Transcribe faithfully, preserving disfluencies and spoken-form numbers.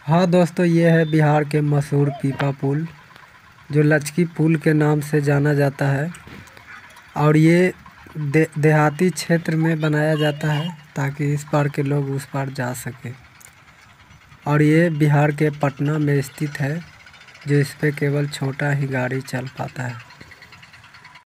हाँ दोस्तों, ये है बिहार के मशहूर पीपा पुल, जो लचकी पुल के नाम से जाना जाता है। और ये दे, देहाती क्षेत्र में बनाया जाता है ताकि इस पार के लोग उस पार जा सकें। और ये बिहार के पटना में स्थित है, जो इस पे केवल छोटा ही गाड़ी चल पाता है।